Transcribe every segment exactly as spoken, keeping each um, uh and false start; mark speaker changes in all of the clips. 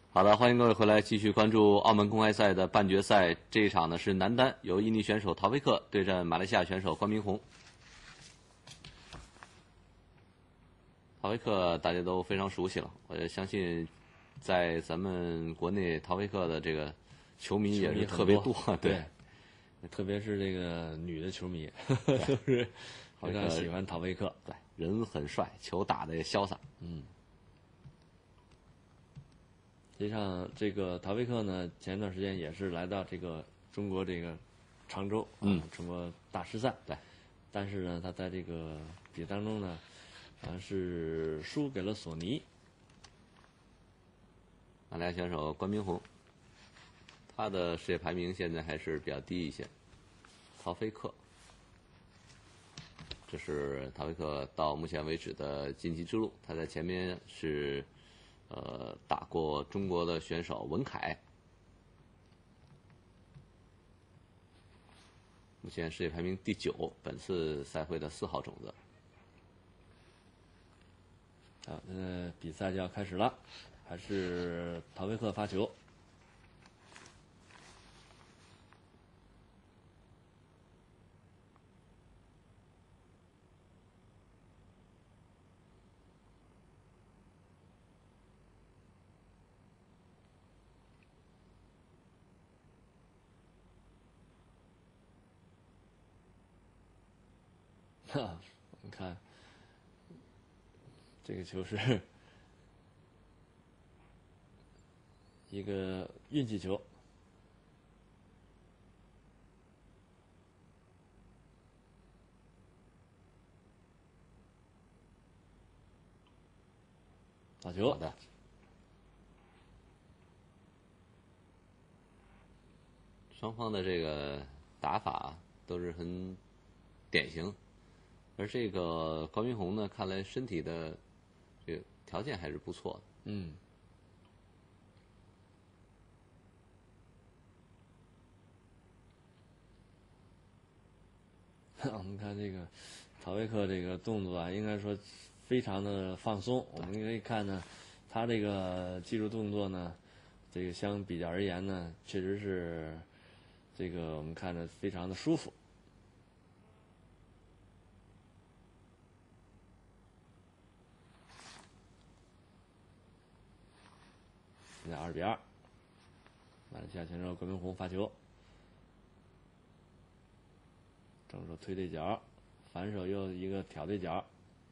Speaker 1: 好的，欢迎各位回来继续关注澳门公开赛的半决赛。这一场呢是男单，由印尼选手陶菲克对阵马来西亚选手关明宏。陶菲克大家都非常熟悉了，我相信在咱们国内陶菲克的这个球迷也是特别多，
Speaker 2: 多
Speaker 1: 对，
Speaker 2: 对特别是这个女的球迷都是非常喜欢陶菲克，
Speaker 1: 对，人很帅，球打得也潇洒，
Speaker 2: 嗯。实际上，这个陶菲克呢，前一段时间也是来到这个中国这个常州，
Speaker 1: 嗯，
Speaker 2: 中国大师赛，
Speaker 1: 对。
Speaker 2: 但是呢，他在这个比赛当中呢，好像是输给了索尼。
Speaker 1: 马来西亚选手关明宏，他的世界排名现在还是比较低一些。陶菲克，这是陶菲克到目前为止的晋级之路。他在前面是。呃，打过中国的选手文凯，目前世界排名第九，本次赛会的四号种子。
Speaker 2: 好，那比赛就要开始了，还是陶菲克发球。哈，你看，这个球是一个运气球，打球。
Speaker 1: 好的。双方的这个打法都是很典型。而这个高明宏呢，看来身体的这个条件还是不错的。
Speaker 2: 嗯。我们看这个陶菲克这个动作啊，应该说非常的放松。我们可以看呢，他这个技术动作呢，这个相比较而言呢，确实是这个我们看着非常的舒服。现在二比二，马来西亚选手关明宏发球，正手推对角，反手又一个挑对角，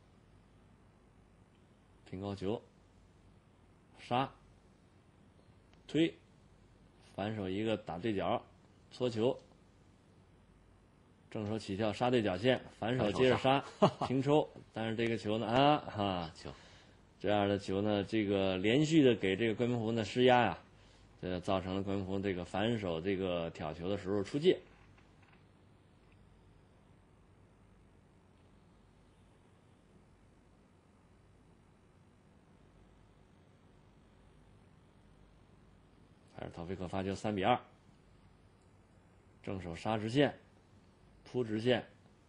Speaker 2: 平高球，杀，推，反手一个打对角，搓球，正手起跳杀对角线，反手接着杀，平抽，但是这个球呢啊哈球。这样的球呢，这个连续的给这个关明宏的施压呀、啊，这造成了关明宏这个反手这个挑球的时候出界。还是陶菲克发球三比二，正手杀直线，扑直线，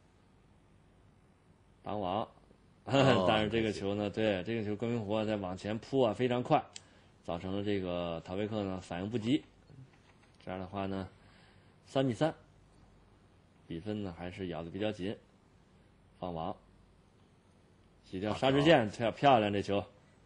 Speaker 2: 挡网。哦、但是这个球呢，对这个球关明宏在往前扑啊非常快，造成了这个陶菲克呢反应不及。这样的话呢，三比三，比分呢还是咬得比较紧。放网，起跳杀直线，漂漂亮这球。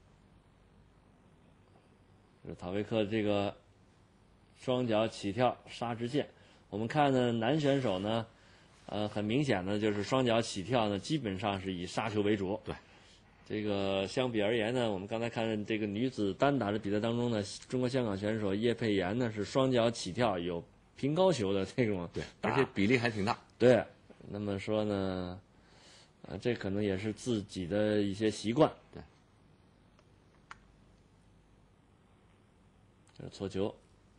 Speaker 2: 这陶菲克这个双脚起跳杀直线，我们看呢男选手呢。呃，很明显的就是双脚起跳呢，基本上是以杀球为主。
Speaker 1: 对，
Speaker 2: 这个相比而言呢，我们刚才看这个女子单打的比赛当中呢，中国香港选手叶佩妍呢是双脚起跳有平高球的这种，
Speaker 1: 对，而且比例还挺大。
Speaker 2: 对，那么说呢，呃，这可能也是自己的一些习惯。
Speaker 1: 对，
Speaker 2: 这是搓球，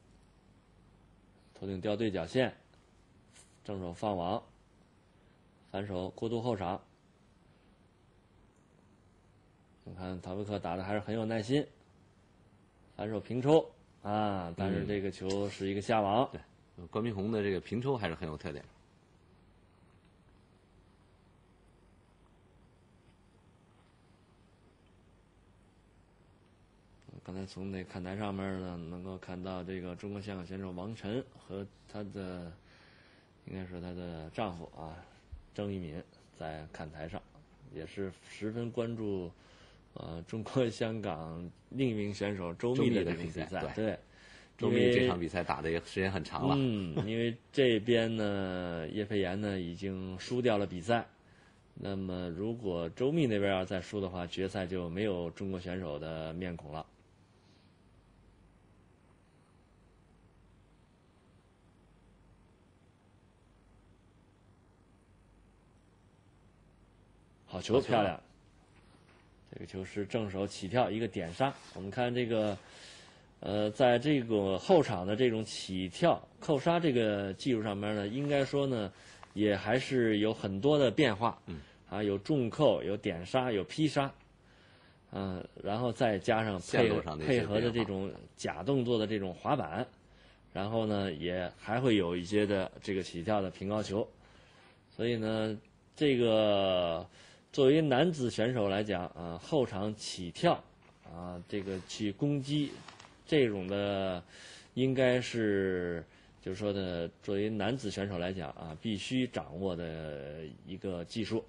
Speaker 2: 头顶吊对角线，正手放网。反手过渡后场，我看陶菲克打的还是很有耐心。反手平抽啊，但是这个球是一个下网。
Speaker 1: 嗯、对，关明宏的这个平抽还是很有特点。
Speaker 2: 刚才从那看台上面呢，能够看到这个中国香港选手王晨和她的，应该是她的丈夫啊，郑一敏在看台上，也是十分关注，呃，中国香港另一名选手周密的这种比赛。
Speaker 1: 对，
Speaker 2: 对
Speaker 1: 周密这场比赛打的也时间很长了。
Speaker 2: 嗯，因为这边呢，叶佩妍呢已经输掉了比赛。那么，如果周密那边要再输的话，决赛就没有中国选手的面孔了。好球，漂亮！这个球是正手起跳一个点杀。我们看这个，呃，在这个后场的这种起跳扣杀这个技术上面呢，应该说呢，也还是有很多的变化。
Speaker 1: 嗯。
Speaker 2: 啊，有重扣，有点杀，有劈杀，嗯、呃，然后再加上配配合的这种假动作的这种滑板，然后呢，也还会有一些的这个起跳的平高球，所以呢，这个作为男子选手来讲啊，后场起跳啊，这个去攻击这种的，应该是就是说的，作为男子选手来讲啊，必须掌握的一个技术。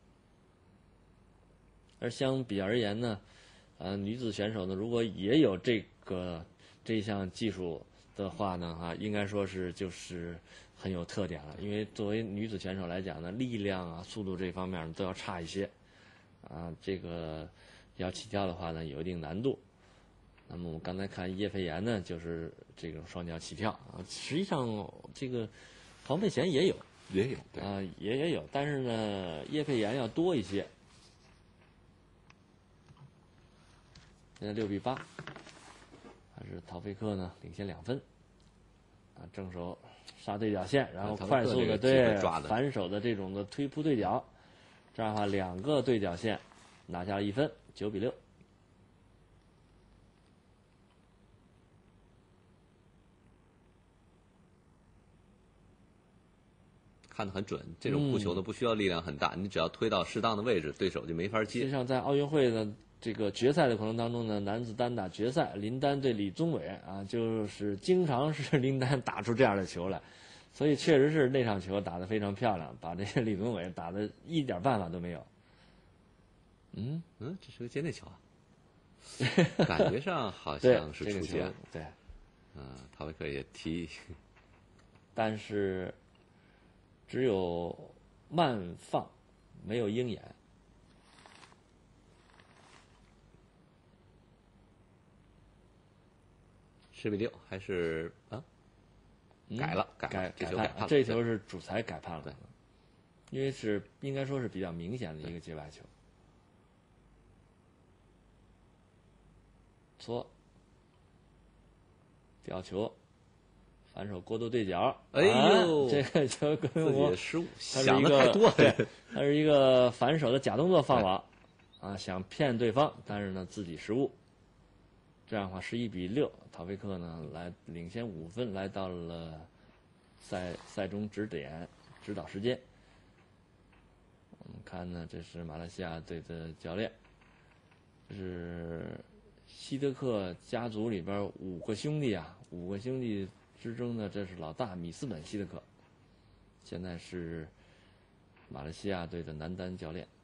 Speaker 2: 而相比而言呢，呃，女子选手呢，如果也有这个这项技术的话呢，哈、啊，应该说是就是很有特点了。因为作为女子选手来讲呢，力量啊、速度这方面都要差一些，啊，这个要起跳的话呢，有一定难度。那么我刚才看叶佩妍呢，就是这种双脚起跳啊，实际上这个黄佩贤也有，
Speaker 1: 也有
Speaker 2: 啊，也也有，但是呢，叶佩妍要多一些。现在六比八，还是陶菲克呢领先两分。啊，正手杀对角线，然后快速的对反手的这种的推扑对角，这样的话两个对角线拿下了一分，九比六。
Speaker 1: 看得很准，这种扑球呢不需要力量很大，嗯、你只要推到适当的位置，对手就没法接。
Speaker 2: 实际上，在奥运会的这个决赛的过程当中呢，男子单打决赛，林丹对李宗伟啊，就是经常是林丹打出这样的球来，所以确实是那场球打得非常漂亮，把这个李宗伟打得一点办法都没有。嗯
Speaker 1: 嗯，这是个接内球啊，感觉上好像是出界。
Speaker 2: 对，
Speaker 1: 嗯、呃，陶维克也踢，
Speaker 2: 但是只有慢放，没有鹰眼。
Speaker 1: 十比六还是啊？改了，
Speaker 2: 改
Speaker 1: 改
Speaker 2: 改
Speaker 1: 判了，
Speaker 2: 这球是主裁改判了，因为是应该说是比较明显的一个界外球。搓，吊球，反手过渡对角，
Speaker 1: 哎呦，
Speaker 2: 啊、这个球跟我
Speaker 1: 的失误，
Speaker 2: 想的
Speaker 1: 太多了，
Speaker 2: 对，它是一个反手的假动作放网，啊，想骗对方，但是呢自己失误。这样的话，十一比六，陶菲克呢来领先五分，来到了赛赛中指点指导时间。我们看呢，这是马来西亚队的教练，这是希德克家族里边五个兄弟啊，五个兄弟之中呢，这是老大米斯本希德克，现在是马来西亚队的男单教练。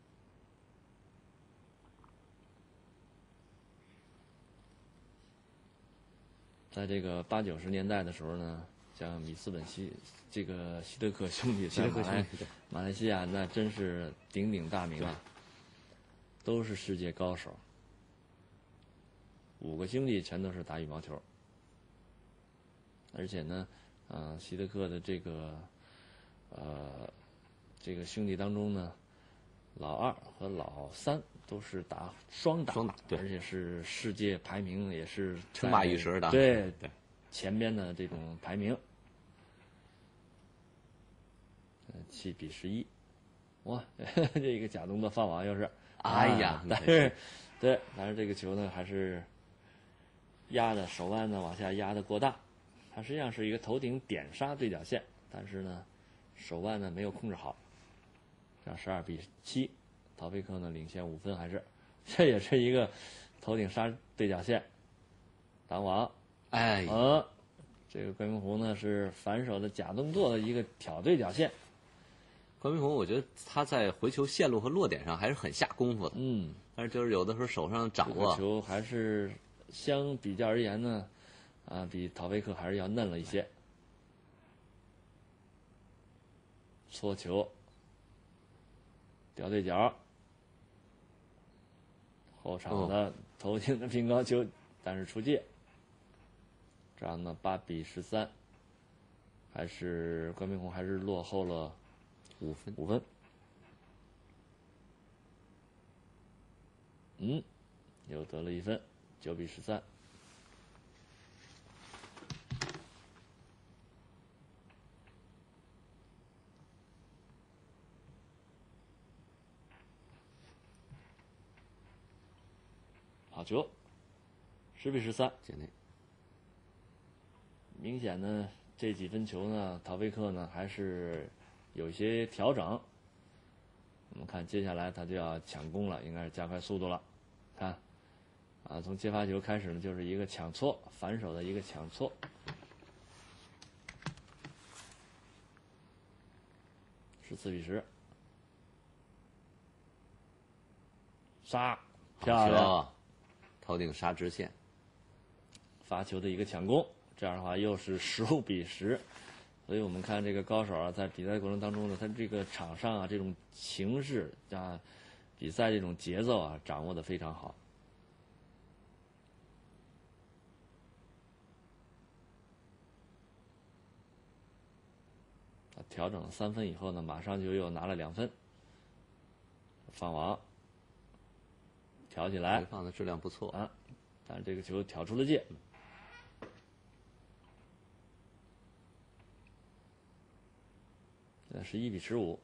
Speaker 2: 在这个八九十年代的时候呢，像米斯本希这个希德克兄弟在马来马来西亚那真是鼎鼎大名啊，都是世界高手。五个兄弟全都是打羽毛球，而且呢，呃，希德克的这个呃这个兄弟当中呢，老二和老三都是打双打，
Speaker 1: 双打，对，
Speaker 2: 而且是世界排名也是
Speaker 1: 称霸一时的，
Speaker 2: 对
Speaker 1: 对，
Speaker 2: 前边的这种排名。呃，七比十一，哇，这个假动作放网又是，
Speaker 1: 哎呀，
Speaker 2: 啊、但是，对，但是这个球呢还是压的手腕呢往下压的过大，它实际上是一个头顶点杀对角线，但是呢手腕呢没有控制好，这样十二比七。陶菲克呢领先五分，还是这也是一个头顶杀对角线，挡网。
Speaker 1: 哎，
Speaker 2: 嗯，这个关明湖呢是反手的假动作的一个挑对角线。
Speaker 1: 关明宏，我觉得他在回球线路和落点上还是很下功夫的。
Speaker 2: 嗯，
Speaker 1: 但是就是有的时候手上掌握
Speaker 2: 这个球还是相比较而言呢，啊，比陶菲克还是要嫩了一些。搓球，吊对角，后场的头顶的平高球，但是出界。这样呢，八比十三，还是关明宏还是落后了
Speaker 1: 五分。
Speaker 2: 五分。嗯，又得了一分，九比十三。好球，十比十三，
Speaker 1: 界内。
Speaker 2: 明显呢，这几分球呢，陶菲克呢还是有一些调整。我们看接下来他就要抢攻了，应该是加快速度了。看，啊，从接发球开始呢，就是一个抢搓，反手的一个抢搓。十四比十，杀，漂亮，
Speaker 1: 头顶杀直线，
Speaker 2: 发球的一个抢攻，这样的话又是十五比十。所以我们看这个高手啊，在比赛过程当中呢，他这个场上啊这种情势啊，比赛这种节奏啊，掌握的非常好。他调整了三分以后呢，马上就又拿了两分，放网，挑起来，
Speaker 1: 回放的质量不错
Speaker 2: 啊，但是这个球挑出了界。那是一比十五。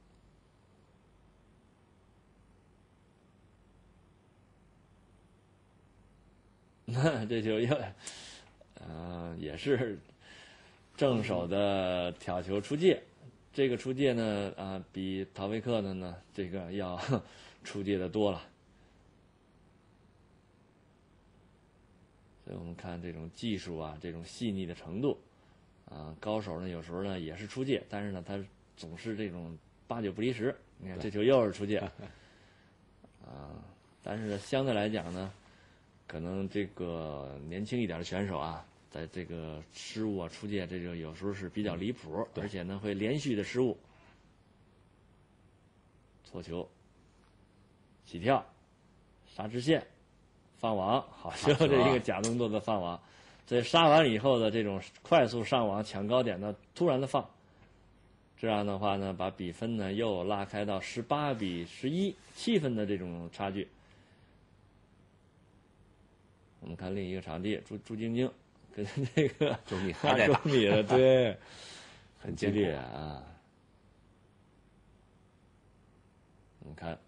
Speaker 2: 这球又，呃，也是正手的挑球出界。这个出界呢，啊、呃，比陶菲克的呢，这个要出界的多了。所以我们看这种技术啊，这种细腻的程度，啊、呃，高手呢有时候呢也是出界，但是呢他总是这种八九不离十。你看这球又是出界，啊、呃，但是相对来讲呢，可能这个年轻一点的选手啊，在这个失误啊出界，这就有时候是比较离谱，嗯、而且呢会连续的失误。搓球，起跳，杀直线，放网，好球！这一个假动作的放网，在杀完以后的这种快速上网抢高点的突然的放，这样的话呢，把比分呢又拉开到十八比十一，七分的这种差距。我们看另一个场地，朱朱晶晶跟这个
Speaker 1: 周米还在打，
Speaker 2: 周米的对，很激烈啊。我们看，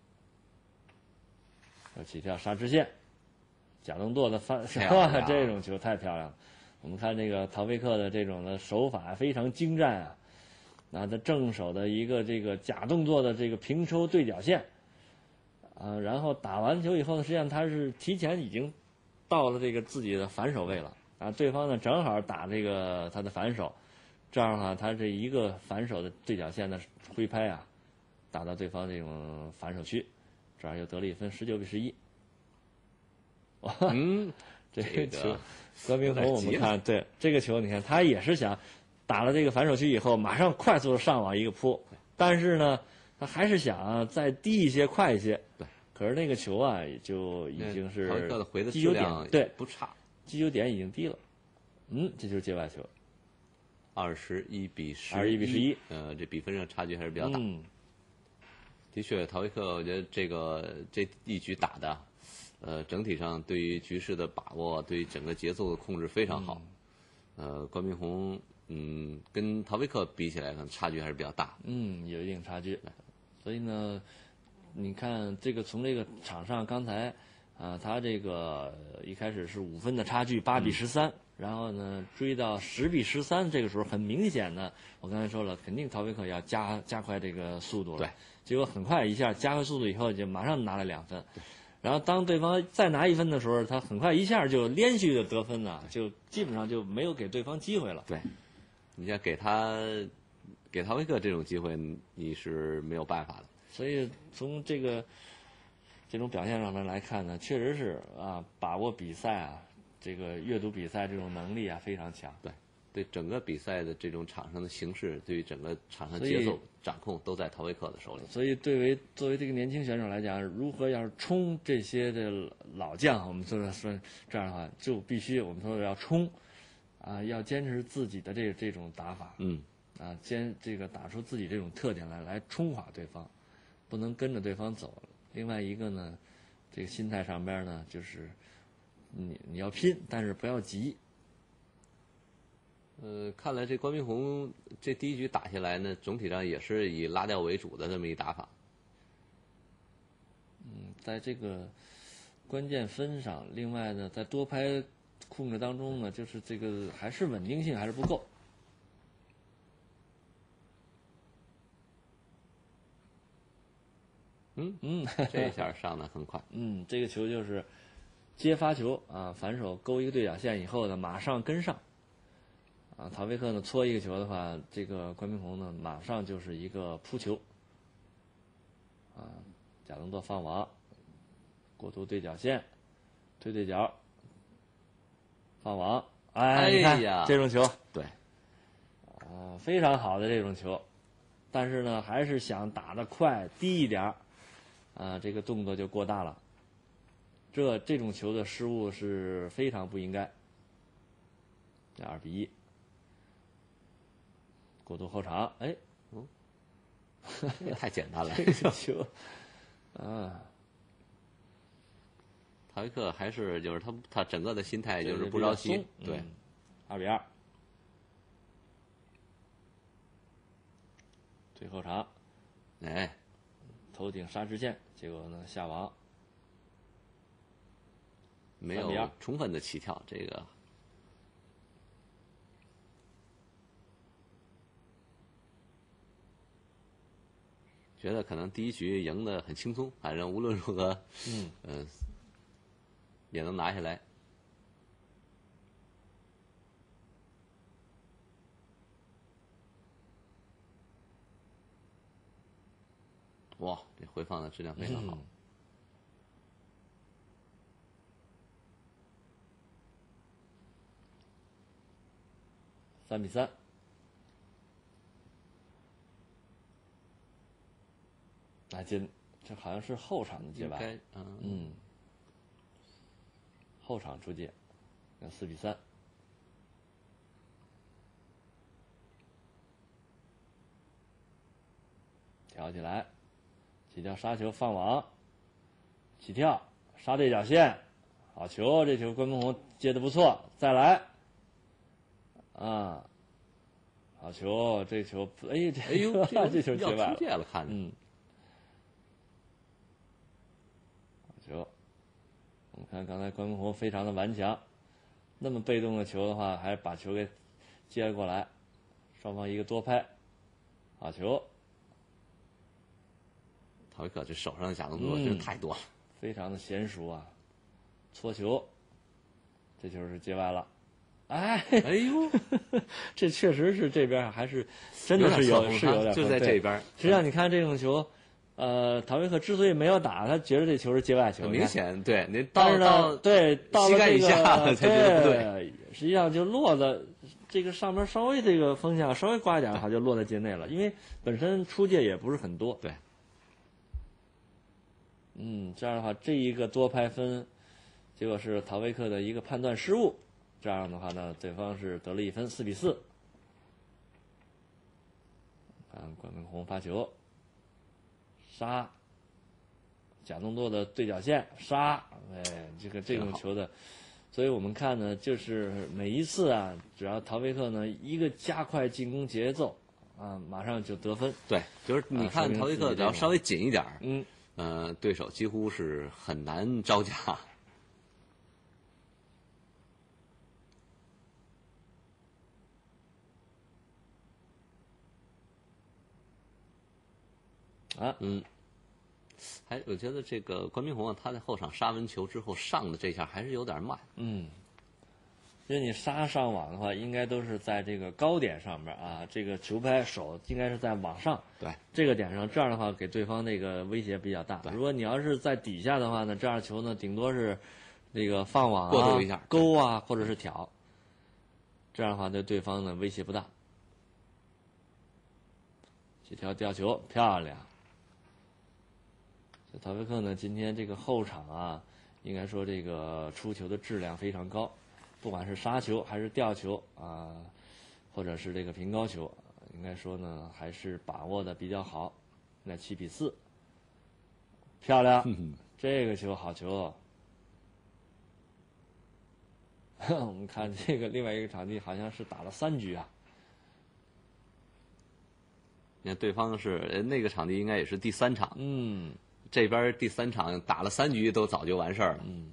Speaker 2: 要起跳杀直线，假动作的翻，哇，这种球太漂亮了。我们看这个陶菲克的这种的手法非常精湛啊，拿他正手的一个这个假动作的这个平抽对角线，啊，然后打完球以后呢，实际上他是提前已经到了这个自己的反手位了啊，对方呢正好打这个他的反手，这样的话他这一个反手的对角线的挥拍啊，打到对方这种反手区，这样又得了一分，十九比十一。哇，
Speaker 1: 嗯，
Speaker 2: 这个球，关明宏我们看，对这个球，你看他也是想打了这个反手区以后，马上快速的上网一个扑，但是呢，他还是想再低一些、快一些。
Speaker 1: 对。
Speaker 2: 可是那个球啊，也就已经是击球点对
Speaker 1: 不差，
Speaker 2: 击球点已经低了。嗯，这就是界外球。
Speaker 1: 二十一比十，
Speaker 2: 二十一比十一。
Speaker 1: 呃，这比分上差距还是比较大。
Speaker 2: 嗯，
Speaker 1: 的确，陶菲克，我觉得这个这一局打的，呃，整体上对于局势的把握，对于整个节奏的控制非常好。嗯、呃，关明宏，嗯，跟陶菲克比起来，可能差距还是比较大。
Speaker 2: 嗯，有一定差距。所以呢。你看这个从这个场上刚才啊、呃，他这个一开始是五分的差距，八比十三、嗯，然后呢追到十比十三，这个时候很明显的，我刚才说了，肯定陶菲克要加加快这个速度了。
Speaker 1: 对，
Speaker 2: 结果很快一下加快速度以后，就马上拿了两分。 然后当对方再拿一分的时候，他很快一下就连续的得分了，就基本上就没有给对方机会了。
Speaker 1: 对，你像给他给陶维克这种机会，你是没有办法的。
Speaker 2: 所以从这个这种表现上面来看呢，确实是啊，把握比赛啊，这个阅读比赛这种能力啊非常强。
Speaker 1: 对，对整个比赛的这种场上的形势，对于整个场上节奏掌控都在陶维克的手里。
Speaker 2: 所以，对为作为这个年轻选手来讲，如何要是冲这些的老将，我们说说这样的话，就必须我们说要冲啊，要坚持自己的这这种打法，
Speaker 1: 嗯，
Speaker 2: 啊，坚这个打出自己这种特点来，来冲垮对方，不能跟着对方走。另外一个呢，这个心态上边呢，就是你你要拼，但是不要急。
Speaker 1: 呃，看来这关斌宏这第一局打下来呢，总体上也是以拉掉为主的这么一打法。
Speaker 2: 嗯，在这个关键分上，另外呢，在多拍控制当中呢，就是这个还是稳定性还是不够。
Speaker 1: 嗯
Speaker 2: 嗯，
Speaker 1: 这一下上的很快。
Speaker 2: 嗯，这个球就是接发球啊，反手勾一个对角线以后呢，马上跟上。啊，陶维克呢搓一个球的话，这个关斌宏呢马上就是一个扑球。啊，假动作放网，过渡对角线，推对角，放网。哎，你看
Speaker 1: 呀，
Speaker 2: 这种球，
Speaker 1: 对，
Speaker 2: 啊，非常好的这种球，但是呢，还是想打得快低一点儿，啊，这个动作就过大了。这这种球的失误是非常不应该。这二比一，过渡后场，哎，
Speaker 1: 嗯，这太简单了，
Speaker 2: 这个球，啊，
Speaker 1: 陶维克还是就是他他整个的心态就是不着急，对，
Speaker 2: 嗯，二比二，最后场，
Speaker 1: 哎，
Speaker 2: 头顶杀直线，结果呢下网，
Speaker 1: 没有充分的起跳，这个觉得可能第一局赢得很轻松，反正无论如何，
Speaker 2: 嗯
Speaker 1: 嗯、呃，也能拿下来。哇，这回放的质量非常好。
Speaker 2: 嗯三比三，那这这好像是后场的接吧？
Speaker 1: 嗯
Speaker 2: 嗯，后场出界，那四比三，挑起来，起跳杀球放网，起跳杀对角线，好球！这球关斌宏接的不错，再来。啊，好球！这球，哎，这
Speaker 1: 哎呦，这
Speaker 2: 这球接外
Speaker 1: 要出界了，看着。
Speaker 2: 嗯，好球！我们看刚才关斌宏非常的顽强，那么被动的球的话，还是把球给接了过来，双方一个多拍，好球！
Speaker 1: 陶维克这手上的假动作真是太多了，
Speaker 2: 嗯、非常的娴熟啊！搓球，这球是接外了。哎，
Speaker 1: 哎呦，
Speaker 2: 这确实是这边还是真的是有是有点
Speaker 1: 就在这边。
Speaker 2: 实际上你看这种球，呃，陶维克之所以没有打，他觉得这球是界外球，
Speaker 1: 很明显，对，您
Speaker 2: 但是呢，对，到了这个
Speaker 1: 才觉得不对，
Speaker 2: 实际上就落在这个上面稍微这个风向稍微刮一点的话，就落在界内了，因为本身出界也不是很多。
Speaker 1: 对，
Speaker 2: 嗯，这样的话，这一个多拍分，结果是陶维克的一个判断失误。这样的话呢，对方是得了一分，四比四。看关斌宏发球，杀，假动作的对角线杀，哎，这个这种球的，所以我们看呢，就是每一次啊，只要陶维克呢一个加快进攻节奏，啊，马上就得分。
Speaker 1: 对，就是你看陶维克只要稍微紧一点，
Speaker 2: 嗯，
Speaker 1: 呃，对手几乎是很难招架。
Speaker 2: 啊，
Speaker 1: 嗯， 还我觉得这个关明宏啊，他在后场杀完球之后上的这下还是有点慢。
Speaker 2: 嗯，因为你杀上网的话，应该都是在这个高点上面啊，这个球拍手应该是在往上，
Speaker 1: 对
Speaker 2: 这个点上，这样的话给对方那个威胁比较大。如果你要是在底下的话呢，这样球呢顶多是这个放网啊、
Speaker 1: 过渡一下
Speaker 2: 勾啊，或者是挑，这样的话对对方呢威胁不大。起跳吊球漂亮。这陶维克呢，今天这个后场啊，应该说这个出球的质量非常高，不管是杀球还是吊球啊，或者是这个平高球，应该说呢还是把握的比较好。那七比四，漂亮，这个球好球。我们看这个另外一个场地好像是打了三局啊。
Speaker 1: 你看对方是呃那个场地应该也是第三场，
Speaker 2: 嗯。
Speaker 1: 这边第三场打了三局都早就完事儿了。
Speaker 2: 嗯，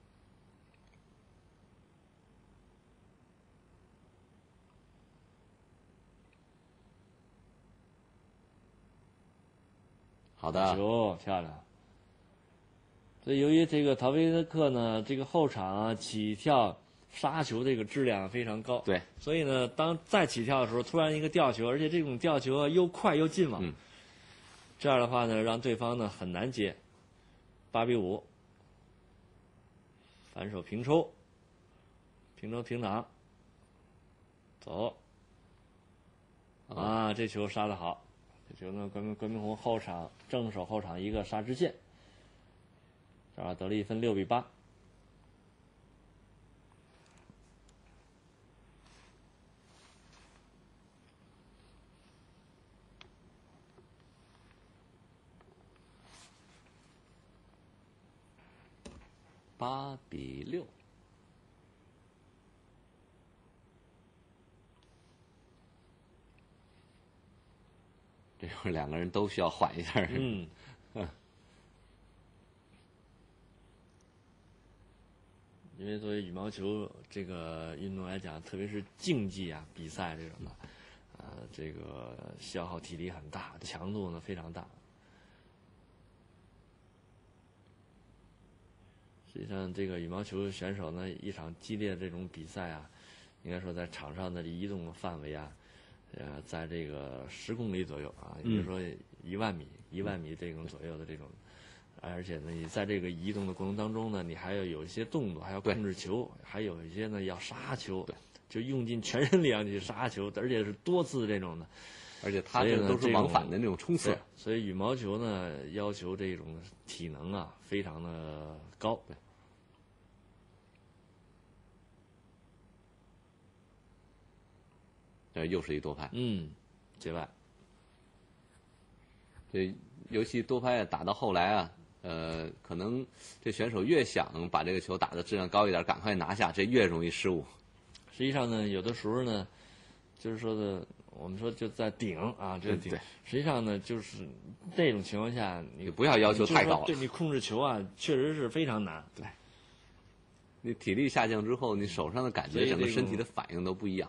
Speaker 1: 好的，
Speaker 2: 球漂亮。所以由于这个陶维克呢，这个后场啊起跳杀球这个质量非常高，
Speaker 1: 对，
Speaker 2: 所以呢，当再起跳的时候，突然一个吊球，而且这种吊球啊又快又进网，
Speaker 1: 嗯，
Speaker 2: 这样的话呢，让对方呢很难接。八比五，反手平抽，平抽平挡，走。啊，这球杀得好，这球呢，关明关明宏后场正手后场一个杀支线，这样得了一分，六比八。
Speaker 1: 八比六。这会儿两个人都需要缓一下。
Speaker 2: 嗯。因为作为羽毛球这个运动来讲，特别是竞技啊比赛这种的，呃，这个消耗体力很大，强度呢非常大。实际上，这个羽毛球选手呢，一场激烈的这种比赛啊，应该说在场上的移动范围啊，呃，在这个十公里左右啊，也就是说一万米、一万米这种左右的这种，而且呢，你在这个移动的过程当中呢，你还要有一些动作，还要控制球，还有一些呢要杀球，就用尽全身力量去杀球，而且是多次这种的。
Speaker 1: 而且他这都是往返的那种冲刺，
Speaker 2: 所以羽毛球呢要求这种体能啊非常的高。
Speaker 1: 这又是一多拍，
Speaker 2: 嗯，界外。
Speaker 1: 这尤其多拍打到后来啊，呃，可能这选手越想把这个球打的质量高一点，赶快拿下，这越容易失误。
Speaker 2: 实际上呢，有的时候呢，就是说的，我们说就在顶啊，这个顶。实际上呢，就是这种情况下，你
Speaker 1: 不要要求太高了。
Speaker 2: 对你控制球啊，确实是非常难。
Speaker 1: 对。你体力下降之后，你手上的感觉，整个身体的反应都不一样。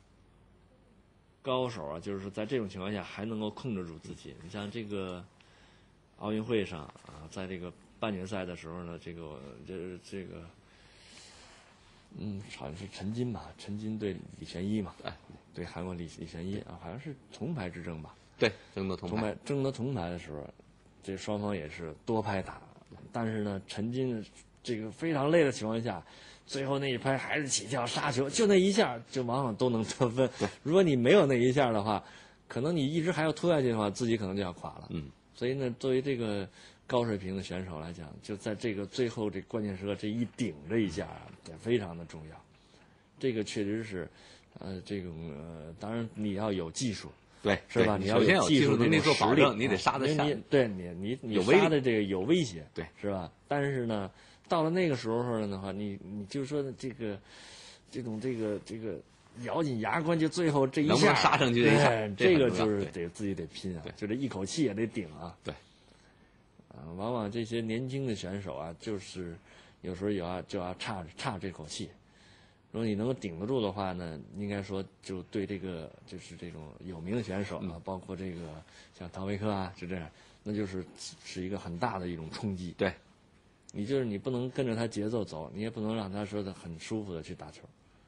Speaker 2: 高手啊，就是在这种情况下还能够控制住自己。你像这个奥运会上啊，在这个半决赛的时候呢，这个这这个，嗯，好像是陈金吧，陈金对李玄一嘛，哎，对韩国李李玄一啊，好像是铜牌之争吧？
Speaker 1: 对，争得铜
Speaker 2: 牌。铜牌争得铜牌的时候，这双方也是多拍打，但是呢，陈金这个非常累的情况下。最后那一拍还是起跳杀球，就那一下就往往都能得分。如果你没有那一下的话，可能你一直还要拖下去的话，自己可能就要垮了。
Speaker 1: 嗯，
Speaker 2: 所以呢，作为这个高水平的选手来讲，就在这个最后这关键时刻这一顶这一下啊，也非常的重要。这个确实是，呃，这种呃，当然你要有技术，
Speaker 1: 对，
Speaker 2: 是吧？
Speaker 1: 你
Speaker 2: 要有
Speaker 1: 技
Speaker 2: 术
Speaker 1: 能力做保证，你得
Speaker 2: 杀
Speaker 1: 得下。
Speaker 2: 对你，你你杀的这个有威胁，
Speaker 1: 对，
Speaker 2: 是吧？但是呢。到了那个时候的话，你你就说的这个，这种这个这个咬紧牙关，就最后这一下
Speaker 1: 能不能杀上去这一下，
Speaker 2: 这个就是得自己得拼啊，就这一口气也得顶啊。
Speaker 1: 对，
Speaker 2: 啊，往往这些年轻的选手啊，就是有时候有要就要差差这口气。如果你能够顶得住的话呢，应该说就对这个就是这种有名的选手啊，
Speaker 1: 嗯、
Speaker 2: 包括这个像唐维克啊，就这样， 那就是是一个很大的一种冲击。
Speaker 1: 对，
Speaker 2: 你就是你不能跟着他节奏走，你也不能让他说的很舒服的去打球。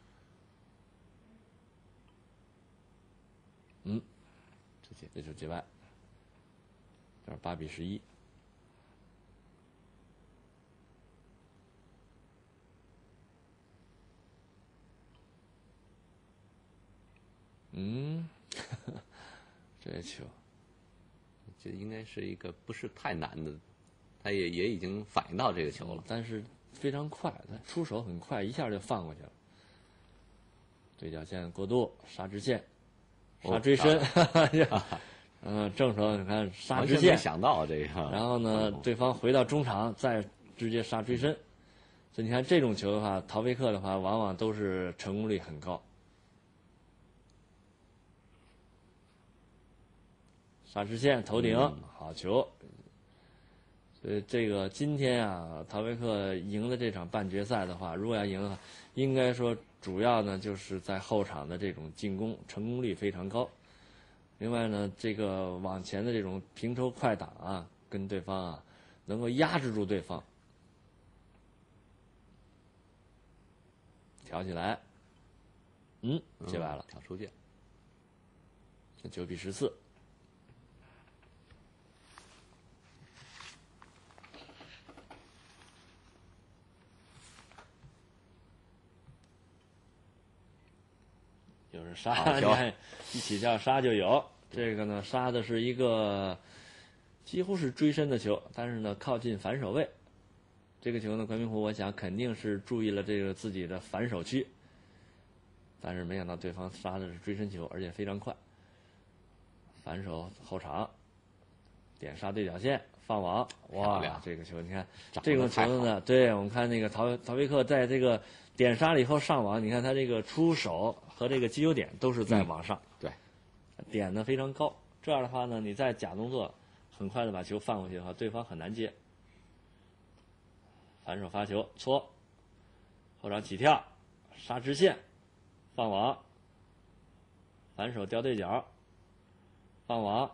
Speaker 2: 嗯，这些这球界外，这是八比十一。嗯，呵呵这球，
Speaker 1: 这应该是一个不是太难的，他也也已经反应到这个球了，
Speaker 2: 但是非常快，他出手很快，一下就放过去了。对角线过渡，杀直线，杀追身，嗯、哦，正手你看杀直线，
Speaker 1: 没想到这个。
Speaker 2: 然后呢，对方回到中场，再直接杀追身。所以你看这种球的话，陶维克的话，往往都是成功率很高。杀直线头顶，
Speaker 1: 嗯、
Speaker 2: 好球。所以这个今天啊，陶维克赢了这场半决赛的话，如果要赢的话，应该说主要呢就是在后场的这种进攻成功率非常高。另外呢，这个往前的这种平抽快打啊，跟对方啊能够压制住对方。挑起来，嗯，接完了，
Speaker 1: 挑出界，
Speaker 2: 九比十四。就是杀，你看一起跳杀就有。这个呢，杀的是一个几乎是追身的球，但是呢靠近反手位。这个球呢，关明湖我想肯定是注意了这个自己的反手区，但是没想到对方杀的是追身球，而且非常快。反手后场点杀对角线放网，哇，这个球你看这种球呢，对我们看那个陶陶维克在这个点杀了以后上网，你看他这个出手和这个击球点都是在网上，
Speaker 1: 嗯、对，
Speaker 2: 点的非常高。这样的话呢，你再假动作很快的把球放过去的话，对方很难接。反手发球搓，后场起跳，杀直线，放网，反手吊对角，放网，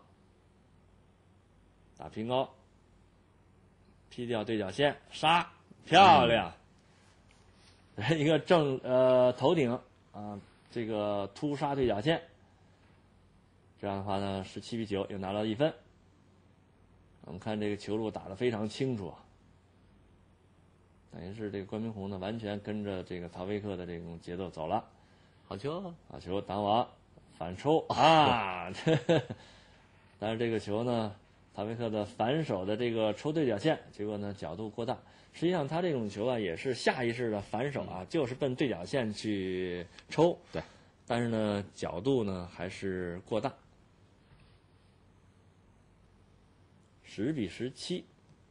Speaker 2: 打平高，劈掉对角线，杀，漂亮！嗯、一个正呃头顶啊，这个突杀对角线，这样的话呢，十七比九又拿到一分。我们看这个球路打得非常清楚啊。等于是这个关明宏呢，完全跟着这个陶维克的这种节奏走了。
Speaker 1: 好球，
Speaker 2: 好球，挡网，反抽啊！但是这个球呢，陶维克的反手的这个抽对角线，结果呢角度过大。实际上他这种球啊，也是下意识的反手啊，就是奔对角线去抽。
Speaker 1: 对，
Speaker 2: 但是呢角度呢还是过大。十比十七。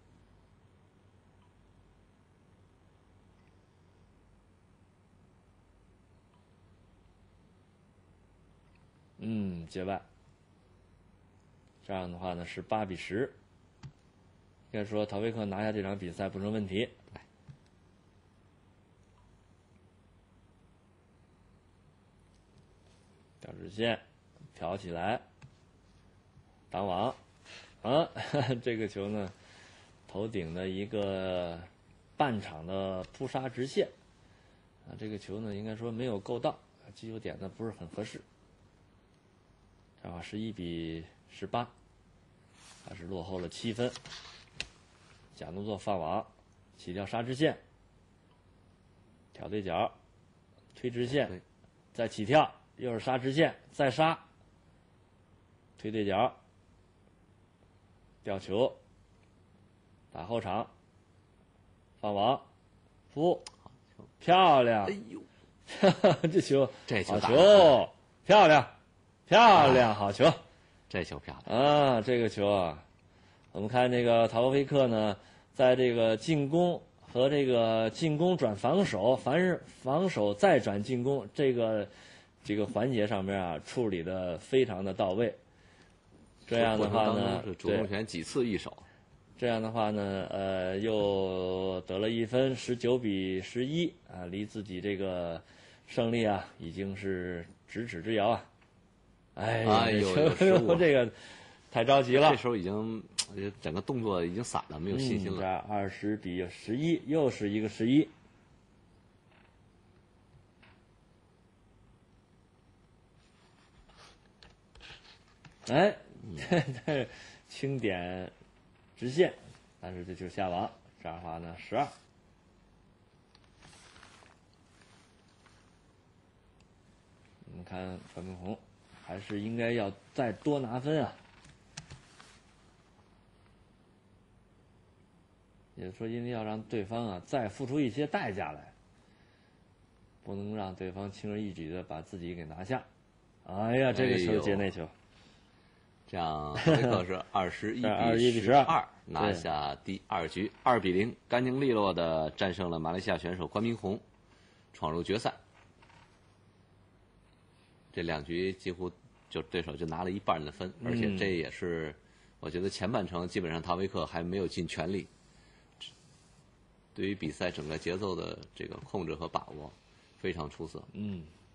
Speaker 2: 嗯，界外。这样的话呢是八比十。应该说陶维克拿下这场比赛不成问题。吊直线，挑起来，挡网，啊，这个球呢，头顶的一个半场的扑杀直线，啊，这个球呢应该说没有够到，击球点呢不是很合适。这样十一比十八，还是落后了七分。假动作放网，起跳杀直线，挑对角，推直线，再起跳，又是杀直线，再杀，推对角，吊球，打后场，放网，扑，漂亮！
Speaker 1: 哎呦，
Speaker 2: 这球，
Speaker 1: 这球
Speaker 2: 好球，漂亮，漂亮，好球，
Speaker 1: 这球漂亮
Speaker 2: 啊！这个球啊，我们看这个陶维克呢，在这个进攻和这个进攻转防守，凡是防守再转进攻这个这个环节上面啊，处理的非常的到位。这样的话呢，
Speaker 1: 主动权几次一手。
Speaker 2: 这样的话呢，呃，又得了一分，十九比十一啊，离自己这个胜利啊，已经是咫尺之遥啊！哎呀，
Speaker 1: 哎呦，
Speaker 2: 这个太着急了。
Speaker 1: 这时候已经我觉得整个动作已经散了，没有信心了。
Speaker 2: 这二十比十一，又是一个十一。哎，这这轻点直线，但是这就是下王。这样的话呢，十二。我们看关明红，还是应该要再多拿分啊。也就是说，因为要让对方啊再付出一些代价来，不能让对方轻而易举的把自己给拿下。哎呀，这个球接内球，
Speaker 1: 这样塔维克是二十一比十二拿下第二局，二比零，干净利落的战胜了马来西亚选手关明红，闯入决赛。这两局几乎就对手就拿了一半的分，而且这也是我觉得前半程基本上塔维克还没有尽全力。对于比赛整个节奏的这个控制和把握，非常出色。
Speaker 2: 嗯，